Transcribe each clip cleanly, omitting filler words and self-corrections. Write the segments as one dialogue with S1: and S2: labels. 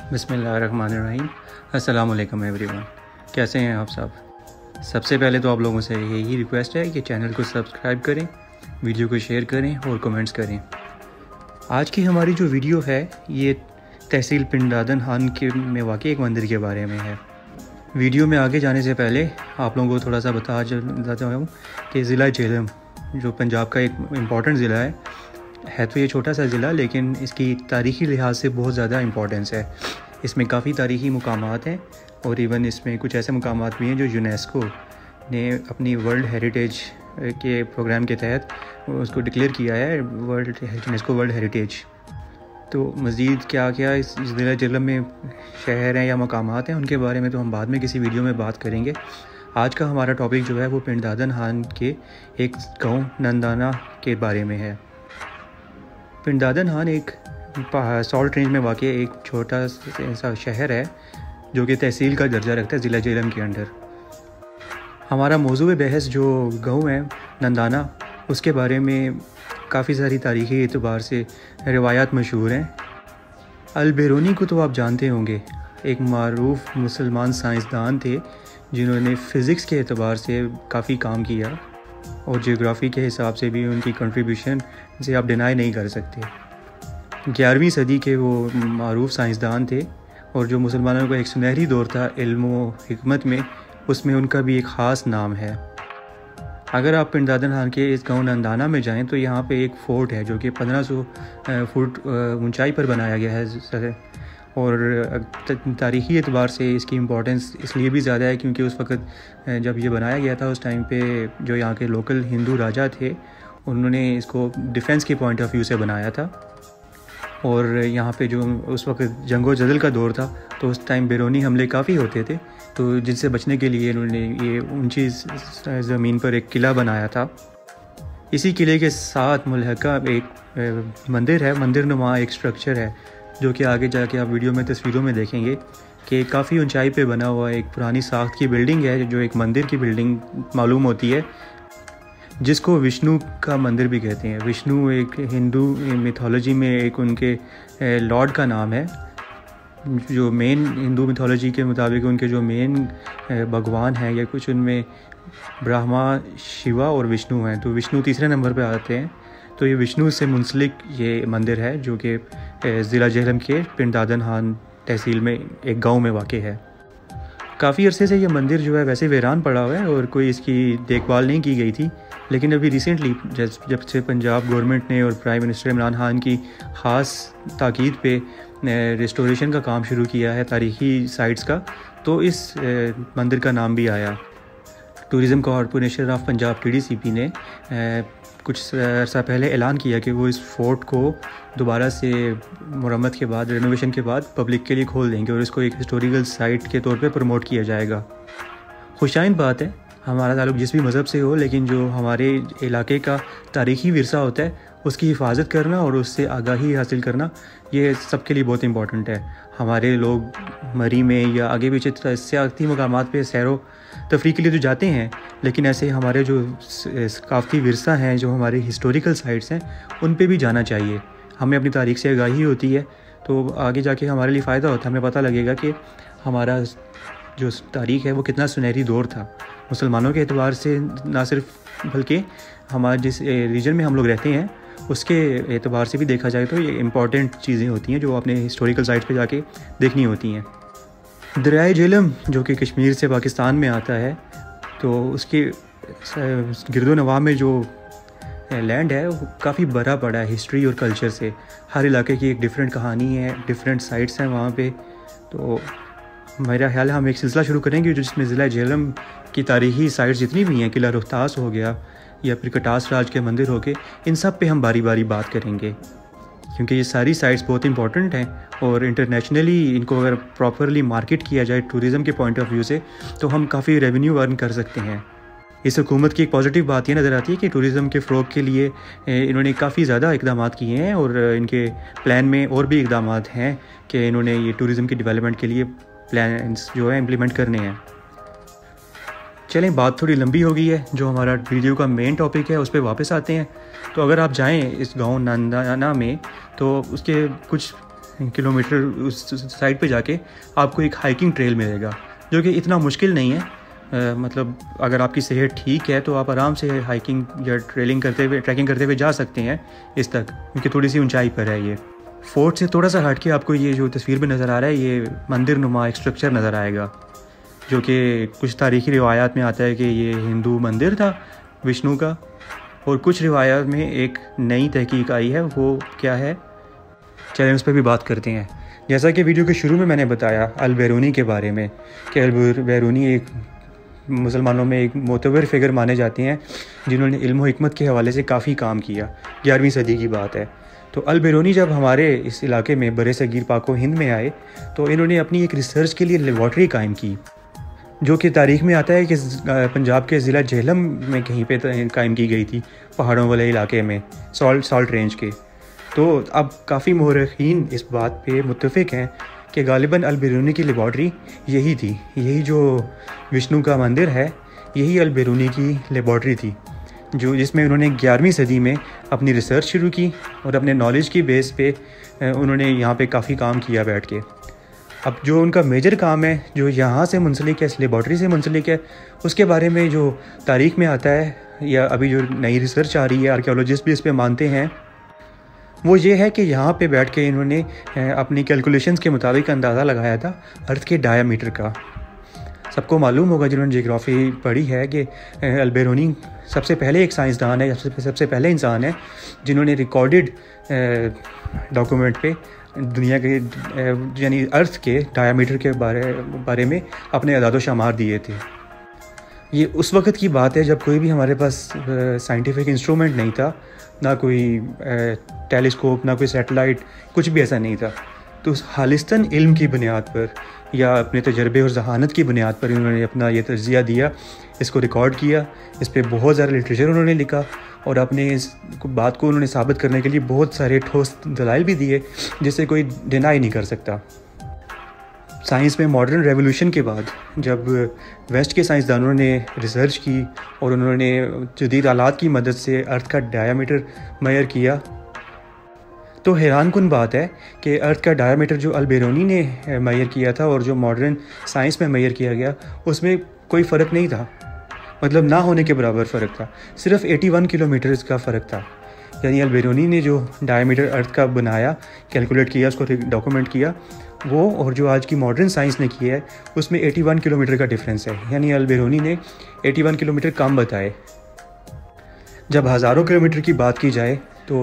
S1: बिस्मिल्लाहिर्रहमानिर्रहीम। अस्सलाम वालेकुम एवरीवन, कैसे हैं आप सब। सबसे पहले तो आप लोगों से यही रिक्वेस्ट है कि चैनल को सब्सक्राइब करें, वीडियो को शेयर करें और कमेंट्स करें। आज की हमारी जो वीडियो है ये तहसील पिंड दादन खान के में वाक़ई एक मंदिर के बारे में है। वीडियो में आगे जाने से पहले आप लोगों को थोड़ा सा बताता हूँ कि ज़िला झेलम जो पंजाब का एक इम्पॉर्टेंट ज़िला है तो ये छोटा सा ज़िला, लेकिन इसकी तारीख़ी लिहाज से बहुत ज़्यादा इम्पोर्टेंस है। इसमें काफ़ी तारीख़ी मुकामात हैं और इवन इसमें कुछ ऐसे मुकामात भी हैं जो यूनेस्को ने अपनी वर्ल्ड हेरिटेज के प्रोग्राम के तहत उसको डिक्लेयर किया है यूनेस्को वर्ल्ड हेरिटेज। तो मज़ीद क्या क्या इस ज़िला झेलम में शहर हैं या मकामात हैं उनके बारे में तो हम बाद में किसी वीडियो में बात करेंगे। आज का हमारा टॉपिक जो है वो पिंड दादन खान के एक गाँव नंदाना के बारे में है। पिंड दादन खान एक सॉल्ट रेंज में वाक़ एक छोटा सा शहर है जो कि तहसील का दर्जा रखता है ज़िला झेलम के अंडर। हमारा मौजूद बहस जो गाँव है नंदाना उसके बारे में काफ़ी सारी तारीख़ी एतबार से रिवायात मशहूर हैं। अल-बिरूनी को तो आप जानते होंगे, एक मारूफ मुसलमान साइंसदान थे जिन्होंने फ़िज़िक्स के एतबार से काफ़ी काम किया और जियोग्राफ़ी के हिसाब से भी उनकी कंट्रीब्यूशन से आप डिनाई नहीं कर सकते। 11वीं सदी के वो मारूफ साइंसदान थे और जो मुसलमानों का एक सुनहरी दौर था इल्म व हिकमत में, उसमें उनका भी एक ख़ास नाम है। अगर आप पिंड दादन खान के इस गाँव नंदाना में जाएं तो यहाँ पे एक फ़ोर्ट है जो कि 1500 फुट ऊंचाई पर बनाया गया है और तारीख़ी एतबार से इसकी इम्पोर्टेंस इसलिए भी ज़्यादा है क्योंकि उस वक़्त जब ये बनाया गया था उस टाइम पे जो यहाँ के लोकल हिंदू राजा थे उन्होंने इसको डिफेंस के पॉइंट ऑफ व्यू से बनाया था। और यहाँ पे जो उस वक़्त जंगो जदल का दौर था तो उस टाइम बिरूनी हमले काफ़ी होते थे, तो जिनसे बचने के लिए इन्होंने ये ऊंची ज़मीन पर एक किला बनाया था। इसी किले के साथ मुल्हका एक मंदिर है, मंदिर नुमा एक स्ट्रक्चर है जो कि आगे जाके आप वीडियो में तस्वीरों में देखेंगे कि काफ़ी ऊंचाई पे बना हुआ एक पुरानी साख्त की बिल्डिंग है जो एक मंदिर की बिल्डिंग मालूम होती है, जिसको विष्णु का मंदिर भी कहते हैं। विष्णु एक हिंदू मिथोलॉजी में एक उनके लॉर्ड का नाम है। जो मेन हिंदू मिथोलॉजी के मुताबिक उनके जो मेन भगवान हैं या कुछ उनमें ब्रह्मा, शिवा और विष्णु हैं, तो विष्णु तीसरे नंबर पे आते हैं। तो ये विष्णु से मुंसलिक ये मंदिर है जो कि ज़िला झेलम के पिंड दादन खान तहसील में एक गांव में वाक़ है। काफ़ी अरसे से ये मंदिर जो है वैसे वीरान पड़ा हुआ है और कोई इसकी देखभाल नहीं की गई थी, लेकिन अभी रिसेंटली जब से पंजाब गवर्नमेंट ने और प्राइम मिनिस्टर इमरान खान की ख़ास ताकीद पे रिस्टोरेशन का काम शुरू किया है तारीख़ी साइट्स का, तो इस मंदिर का नाम भी आया। Tourism corporation of Punjab TDCP ने कुछ अर्सा पहले ऐलान किया कि वो इस फोर्ट को दोबारा से मुरम्मत के बाद, रेनोवेशन के बाद पब्लिक के लिए खोल देंगे और इसको एक हिस्टोरिकल साइट के तौर पे प्रमोट किया जाएगा। खुशाइन बात है, हमारा ताल्लुक़ जिस भी मज़हब से हो, लेकिन जो हमारे इलाके का तारीख़ी विरसा होता है उसकी हिफाजत करना और उससे आगाही हासिल करना ये सबके लिए बहुत इंपॉर्टेंट है। हमारे लोग मरी में या आगे पीछे सियाती मकामात पे सैरो तफरी के लिए तो जाते हैं, लेकिन ऐसे हमारे जो सकाफ़ती विरसा हैं, जो हमारे हिस्टोरिकल साइट्स हैं, उन पे भी जाना चाहिए। हमें अपनी तारीख़ से आगाही होती है तो आगे जाके हमारे लिए फ़ायदा होता है। हमें पता लगेगा कि हमारा जो तारीख़ है वो कितना सुनहरी दौर था मुसलमानों के एतबार से, ना सिर्फ बल्कि हमारे जिस रीजन में हम लोग रहते हैं उसके एतबार से भी देखा जाए तो ये इम्पॉर्टेंट चीज़ें होती हैं जो अपने हिस्टोरिकल साइट्स पे जाके देखनी होती हैं। दरियाए झेलम जो कि कश्मीर से पाकिस्तान में आता है, तो उसके गिरदो नवाह में जो लैंड है वो काफ़ी भरा पड़ा है हिस्ट्री और कल्चर से। हर इलाके की एक डिफरेंट कहानी है, डिफरेंट साइट्स हैं वहाँ पे। तो मेरा ख्याल है हम एक सिलसिला शुरू करेंगे जिसमें ज़िला झेलम की तारीख़ी साइट्स जितनी भी हैं, किला रोहतास हो गया या फिर कटास राज के मंदिर हो गए, इन सब पे हम बारी बारी बात करेंगे क्योंकि ये सारी साइट्स बहुत इंपॉर्टेंट हैं और इंटरनेशनली इनको अगर प्रॉपरली मार्केट किया जाए टूरिज़म के पॉइंट ऑफ व्यू से तो हम काफ़ी रेवेन्यू अर्न कर सकते हैं। इस हुकूमत की एक पॉजिटिव बात ये नज़र आती है कि टूरिज़म के फ़रोग के लिए इन्होंने काफ़ी ज़्यादा इक़दामात किए हैं और इनके प्लान में और भी इक़दामात हैं कि इन्होंने ये टूरिज़म की डेवलपमेंट के लिए प्लान्स जो है इम्प्लीमेंट करने हैं। चलें, बात थोड़ी लंबी हो गई है, जो हमारा वीडियो का मेन टॉपिक है उस पर वापस आते हैं। तो अगर आप जाएं इस गांव नंदाना में तो उसके कुछ किलोमीटर उस साइड पे जाके आपको एक हाइकिंग ट्रेल मिलेगा, जो कि इतना मुश्किल नहीं है। मतलब अगर आपकी सेहत ठीक है तो आप आराम से हाइकिंग या ट्रेकिंग करते हुए जा सकते हैं इस तक, क्योंकि थोड़ी सी ऊंचाई पर है ये। फोर्ट से थोड़ा सा हट के आपको ये जो तस्वीर में नज़र आ रहा है, ये मंदिर नुमा एक स्ट्रक्चर नज़र आएगा, जो कि कुछ तारीख़ी रिवायात में आता है कि ये हिंदू मंदिर था विष्णु का। और कुछ रिवायात में एक नई तहकीक आई है, वो क्या है चलिए उस पर भी बात करते हैं। जैसा कि वीडियो के शुरू में मैंने बताया अल बैरूनी के बारे में कि अल बैरूनी एक मुसलमानों में एक मोतबर फिगर माने जाते हैं जिन्होंने इल्म व हिकमत के हवाले से काफ़ी काम किया। 11वीं सदी की बात है। तो अल बैरूनी जब हमारे इस इलाके में बरे सगीर पाको हिंद में आए तो इन्होंने अपनी एक रिसर्च के लिए लेबॉर्ट्री कायम की, जो कि तारीख़ में आता है कि पंजाब के ज़िला झेलम में कहीं पे कायम की गई थी, पहाड़ों वाले इलाके में सॉल्ट रेंज के। तो अब काफ़ी मुर्रखीन इस बात पे मुत्तफ़िक हैं कि गालिबन अल बैरूनी की लेबॉर्ट्री यही थी, यही जो विष्णु का मंदिर है यही अल बैरूनी की लेबॉर्ट्री थी, जो जिसमें उन्होंने 11वीं सदी में अपनी रिसर्च शुरू की और अपने नॉलेज की बेस पे उन्होंने यहाँ पे काफ़ी काम किया बैठ के। अब जो उनका मेजर काम है जो यहाँ से मुंसलिक है, इस लेबॉर्ट्री से मुंसलिक है, उसके बारे में जो तारीख़ में आता है या अभी जो नई रिसर्च आ रही है, आर्कियोलॉजिस्ट भी इस पर मानते हैं, वो ये है कि यहाँ पे बैठ के इन्होंने अपनी कैलकुलेशंस के मुताबिक अंदाज़ा लगाया था अर्थ के डायामीटर का। सबको मालूम होगा जिन्होंने जियोग्राफी पढ़ी है कि अल बैरूनी सबसे पहले एक साइंसदान है, सबसे पहले इंसान है जिन्होंने रिकॉर्डेड डॉक्यूमेंट पे दुनिया के यानी अर्थ के डायामीटर के बारे में अपने अदाद शुमार दिए थे। ये उस वक़्त की बात है जब कोई भी हमारे पास साइंटिफिक इंस्ट्रूमेंट नहीं था, ना कोई टेलीस्कोप, ना कोई सैटेलाइट, कुछ भी ऐसा नहीं था। तो खालिस्तन इल्म की बुनियाद पर या अपने तजर्बे और जहानत की बुनियाद पर इन्होंने अपना ये तज्ज़िया दिया, इसको रिकॉर्ड किया, इस पर बहुत ज़्यादा लिटरेचर उन्होंने लिखा और अपने इस बात को उन्होंने साबित करने के लिए बहुत सारे ठोस दलाइल भी दिए जिसे कोई डिनाई नहीं कर सकता। साइंस में मॉडर्न रेवोल्यूशन के बाद जब वेस्ट के साइंसदानों ने रिसर्च की और उन्होंने जदीद आलात की मदद से अर्थ का डायामीटर मेजर किया, तो हैरान कुन बात है कि अर्थ का डायामीटर जो अल बैरूनी ने मेजर किया था और जो मॉडर्न साइंस में मेजर किया गया उसमें कोई फ़र्क नहीं था, मतलब ना होने के बराबर फ़र्क था। सिर्फ 81 किलोमीटर का फ़र्क था। यानी अल बैरूनी ने जो डायामीटर अर्थ का बनाया, कैलकुलेट किया, उसको डॉक्यूमेंट किया, वो और जो आज की मॉडर्न साइंस ने किया है उसमें 81 किलोमीटर का डिफरेंस है। यानी अल बैरूनी ने 81 किलोमीटर कम बताए। जब हज़ारों किलोमीटर की बात की जाए तो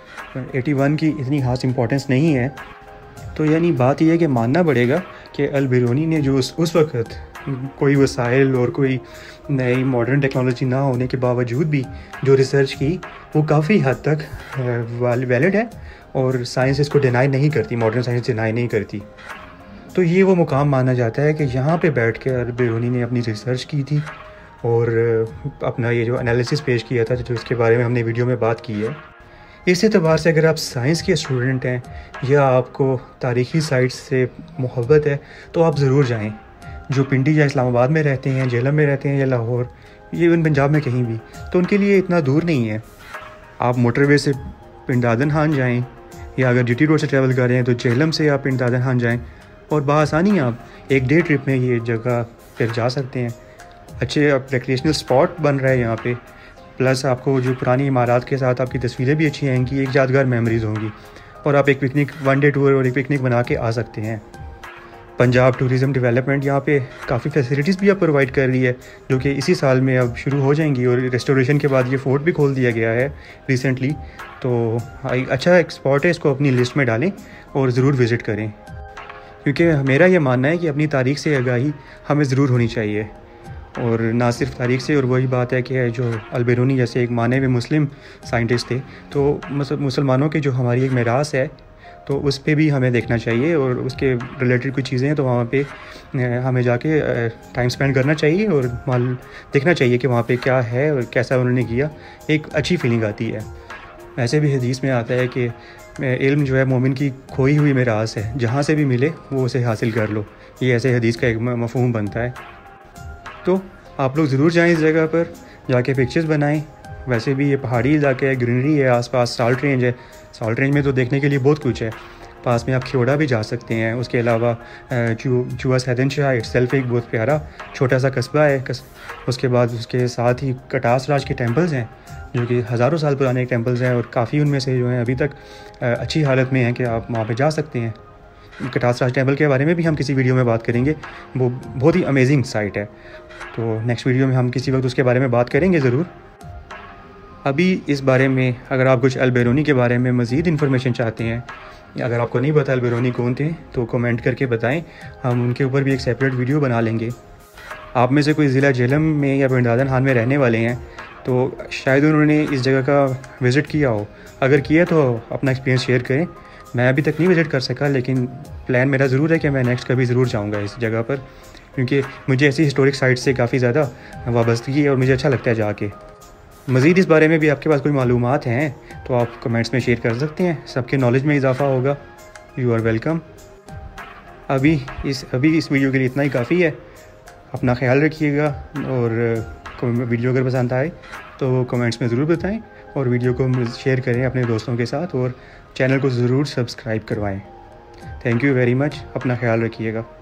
S1: 81 की इतनी खास इंपॉर्टेंस नहीं है। तो यानी बात यह है कि मानना पड़ेगा कि अल बैरूनी ने जो उस वक़्त कोई वसाइल और कोई नई मॉडर्न टेक्नोलॉजी ना होने के बावजूद भी जो रिसर्च की वो काफ़ी हद तक वैलिड है और साइंस इसको डिनाई नहीं करती, मॉडर्न साइंस डिनाई नहीं करती। तो ये वो मुकाम माना जाता है कि यहाँ पे बैठ के अल बैरूनी ने अपनी रिसर्च की थी और अपना ये जो एनालिसिस पेश किया था, जो इसके बारे में हमने वीडियो में बात की है। इस एतबार से अगर आप साइंस के स्टूडेंट हैं या आपको तारीख़ी साइट्स से मोहब्बत है तो आप ज़रूर जाएँ। जो पिंडी या इस्लामाबाद में रहते हैं, झेलम में रहते हैं या लाहौर, ये इवन पंजाब में कहीं भी, तो उनके लिए इतना दूर नहीं है। आप मोटरवे से पिंड दादन खान जाएँ या अगर जीटी रोड से ट्रैवल कर रहे हैं तो झेलम से आप पिंड दादन खान जाएँ और बआसानी आप एक डे ट्रिप में ये जगह पर जा सकते हैं। अच्छे रिक्रिएशनल स्पॉट बन रहा है यहाँ पे, प्लस आपको जो पुरानी इमारत के साथ आपकी तस्वीरें भी अच्छी आएंगी, एक यादगार मेमोरीज़ होंगी और आप एक पिकनिक, वन डे टूर और एक पिकनिक बना के आ सकते हैं। पंजाब टूरिज़म डेवलपमेंट यहाँ पे काफ़ी फैसिलिटीज़ भी अब प्रोवाइड कर रही है, जो कि इसी साल में अब शुरू हो जाएंगी और रेस्टोरेशन के बाद ये फोर्ट भी खोल दिया गया है रिसेंटली। तो अच्छा एक स्पॉट है, इसको अपनी लिस्ट में डालें और ज़रूर विज़िट करें, क्योंकि मेरा ये मानना है कि अपनी तारीख़ से आगाही हमें ज़रूर होनी चाहिए और ना सिर्फ तारीख़ से। और वही बात है कि जो अल बैरूनी जैसे एक माने हुए मुस्लिम साइंटिस्ट थे, तो मुसलमानों के जो हमारी एक मेरास है तो उस पे भी हमें देखना चाहिए और उसके रिलेटेड कुछ चीज़ें हैं तो वहाँ पे हमें जाके टाइम स्पेंड करना चाहिए और देखना चाहिए कि वहाँ पे क्या है और कैसा उन्होंने किया। एक अच्छी फीलिंग आती है। ऐसे भी हदीस में आता है कि इल्म जो है मोमिन की खोई हुई मेरास है, जहाँ से भी मिले वो उसे हासिल कर लो। ये ऐसे हदीस का एक मफ़हूम बनता है। तो आप लोग ज़रूर जाएँ इस जगह पर, जाके पिक्चर्स बनाएं। वैसे भी ये पहाड़ी इलाके है, ग्रीनरी है, आसपास सॉल्ट रेंज है। सॉल्ट रेंज में तो देखने के लिए बहुत कुछ है। पास में आप खियोड़ा भी जा सकते हैं। उसके अलावा चुआ सैदन शाह इटसेल्फ एक बहुत प्यारा छोटा सा कस्बा है। उसके बाद उसके साथ ही कटास राज के टेम्पल्स हैं जो कि हज़ारों साल पुराने टेम्पल्स हैं और काफ़ी उनमें से जो हैं अभी तक अच्छी हालत में हैं कि आप वहाँ पे जा सकते हैं। कटास राज टेम्पल के बारे में भी हम किसी वीडियो में बात करेंगे, वो बहुत ही अमेजिंग साइट है। तो नेक्स्ट वीडियो में हम किसी वक्त उसके बारे में बात करेंगे ज़रूर। अभी इस बारे में अगर आप कुछ अल-बेरूनी के बारे में मज़ीद इन्फॉर्मेशन चाहते हैं या अगर आपको नहीं पता अल-बेरूनी कौन थे तो कमेंट करके बताएं, हम उनके ऊपर भी एक सेपरेट वीडियो बना लेंगे। आप में से कोई ज़िला झेलम में या बिन दादन खान में रहने वाले हैं तो शायद उन्होंने इस जगह का विज़िट किया हो। अगर किया तो अपना एक्सपीरियंस शेयर करें। मैं अभी तक नहीं विज़िट कर सका, लेकिन प्लान मेरा ज़रूर है कि मैं नेक्स्ट कभी ज़रूर जाऊँगा इस जगह पर, क्योंकि मुझे ऐसी हिस्टोरिक साइट से काफ़ी ज़्यादा वाबस्तगी है और मुझे अच्छा लगता है जाके। मज़ीद इस बारे में भी आपके पास कोई मालूमात हैं तो आप कमेंट्स में शेयर कर सकते हैं, सबके नॉलेज में इजाफ़ा होगा। You are welcome. अभी इस वीडियो के लिए इतना ही काफ़ी है। अपना ख्याल रखिएगा और वीडियो अगर पसंद आए तो कमेंट्स में ज़रूर बताएं और वीडियो को शेयर करें अपने दोस्तों के साथ और चैनल को ज़रूर सब्सक्राइब करवाएं। Thank you very much. अपना ख्याल रखिएगा।